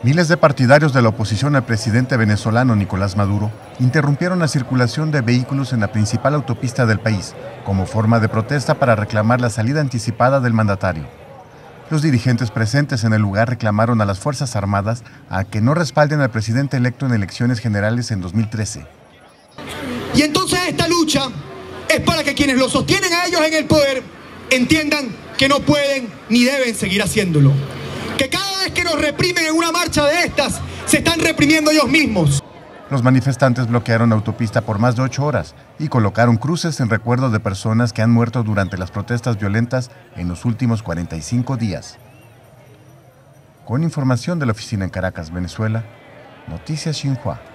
Miles de partidarios de la oposición al presidente venezolano Nicolás Maduro interrumpieron la circulación de vehículos en la principal autopista del país, como forma de protesta para reclamar la salida anticipada del mandatario. Los dirigentes presentes en el lugar reclamaron a las Fuerzas Armadas a que no respalden al presidente electo en elecciones generales en 2013. Y entonces esta lucha es para que quienes lo sostienen a ellos en el poder entiendan que no pueden ni deben seguir haciéndolo. Que cada vez que nos reprimen en una marcha de estas, se están reprimiendo ellos mismos. Los manifestantes bloquearon la autopista por más de 8 horas y colocaron cruces en recuerdo de personas que han muerto durante las protestas violentas en los últimos 45 días. Con información de la oficina en Caracas, Venezuela, Noticias Xinhua.